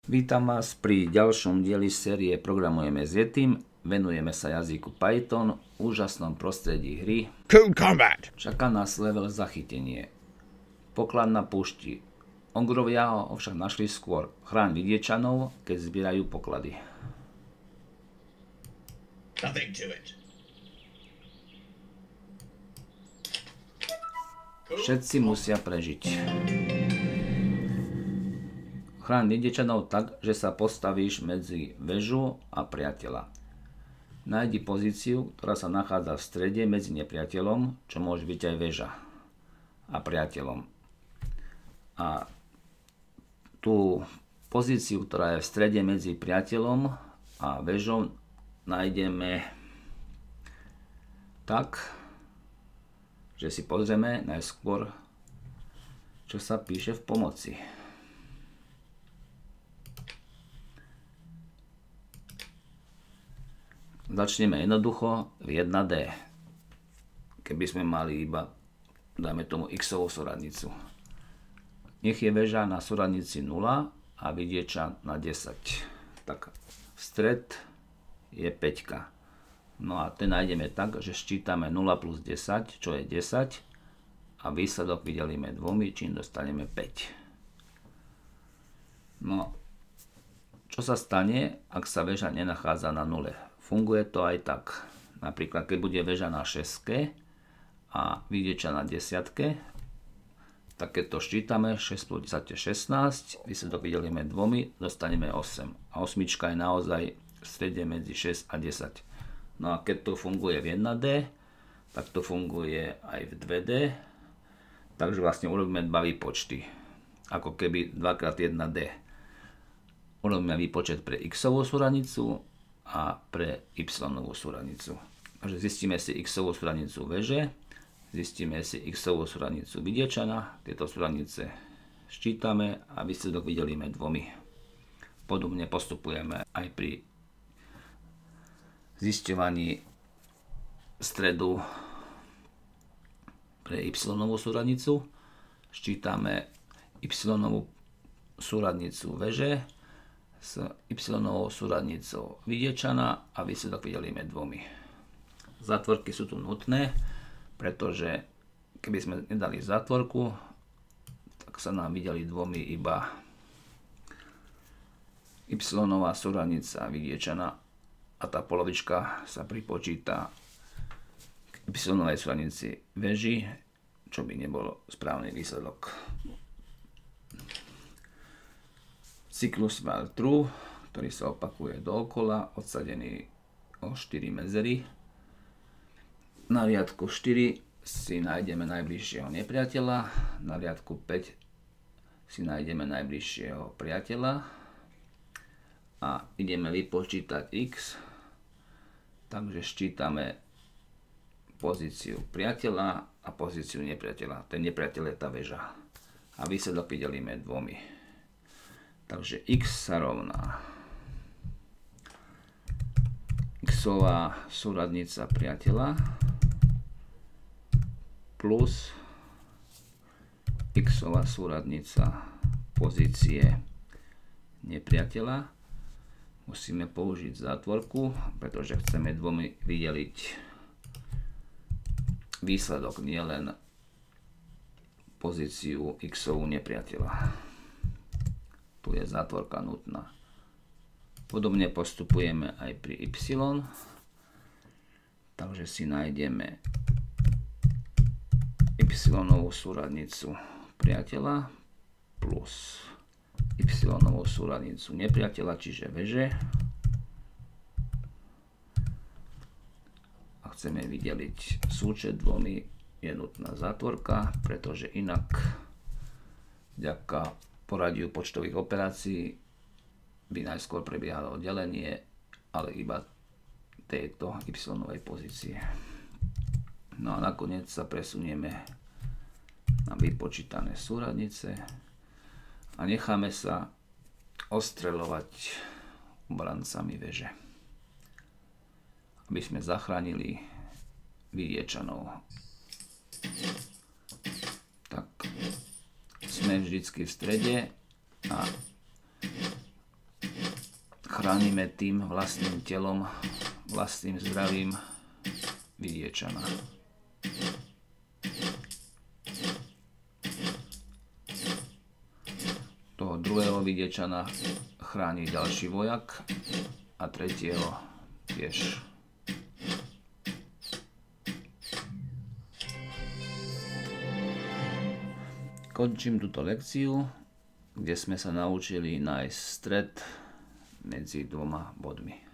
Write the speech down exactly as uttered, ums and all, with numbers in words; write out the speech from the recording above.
Vítam vás pri ďalšom dieli série Programujeme s Yetim. Venujeme sa jazyku Python, úžasnom prostredí hry. Cool Combat. Čaká nás level zachytenie. Poklad na púšti. Ongrovia ho však našli skôr. Chráň vidiečanov, keď zbierajú poklady. Nothing to it. Všetci musia prežiť. Chráň vidiečanov tak, že sa postavíš medzi väžu a priateľa. Nájdi pozíciu, ktorá sa nachádza v strede medzi nepriateľom, čo môže byť aj väža, a priateľom. A tú pozíciu, ktorá je v strede medzi priateľom a väžou, nájdeme tak, že si pozrieme najskôr, čo sa píše v pomoci. Začneme jednoducho v jedna dé. Keby sme mali iba, dajme tomu, x-ovú súradnicu. Nech je väža na súradnici nula a vidieča na desať. Tak stred je päťka. No a ten nájdeme tak, že sčítame nula plus desať, čo je desať. A výsledok vydelíme dvomi, čím dostaneme päť. No, čo sa stane, ak sa väža nenachádza na nule? Funguje to aj tak. Napríklad, keď bude väža na šesťke a vidieča na desiatke, tak keď to ščítame, šesť plus desať je šestnásť, výsledok vydelíme dvomi, dostaneme osem. A osmička je naozaj v strede medzi šesť a desať. No a keď to funguje v jedna dé, tak to funguje aj v dve dé. Takže vlastne urobíme dva výpočty. Ako keby dva krát jedna dé. Urobíme výpočet pre x-ovú súradnicu a pre y-ovú súradnicu. Takže zistíme si x-ovú súradnicu väže, zistíme si x-ovú súradnicu vidiečana, tieto súradnice ščítame a výsledok vydelíme dvomi. Podobne postupujeme aj pri zisťovaní stredu pre y-ovú súradnicu. Ščítame y-ovú súradnicu väže s y-ovou súradnicou vidiečana a výsledok vydelíme dvomi. Zátvorky sú tu nutné, pretože keby sme nedali zátvorku, tak sa nám videli dvomi iba y-ová súradnica vidiečana a tá polovička sa pripočíta k y-ovej súradnici väži, čo by nebolo správny výsledok. Cyklus while true, ktorý sa opakuje dookola, odsadený o štyri medzery. Na riadku štyri si nájdeme najbližšieho nepriateľa, na riadku päť si nájdeme najbližšieho priateľa a ideme vypočítať x, takže ščítame pozíciu priateľa a pozíciu nepriateľa. Ten nepriateľ je tá väža a výsledok vydelíme dvomi. Takže x sa rovná x-ová súradnica priateľa plus x-ová súradnica pozície nepriateľa. Musíme použiť zátvorku, pretože chceme dvomi vydeliť výsledok, nielen pozíciu x-ovú nepriateľa. Tu je zátvorka nutná. Podobne postupujeme aj pri y. Takže si nájdeme y-ovú súradnicu priateľa plus y-ovú súradnicu nepriateľa, čiže väže. A chceme vydeliť súčet dvomi, je nutná zátvorka, pretože inak vďaka poradiu počtových operácií by najskôr prebiehalo delenie, ale iba tejto y-ovej pozície. No a nakoniec sa presunieme na vypočítané súradnice a necháme sa ostreľovať obrancami väže, aby sme zachránili vidiečanov. Tak sme vždycky v strede a chránime tým vlastným telom, vlastným zdravím Vidiečana. Toho druhého Vidiečana chráni ďalší vojak a tretieho tiež. Končím túto lekciu, kde sme sa naučili nájsť stred medzi dvoma bodmi.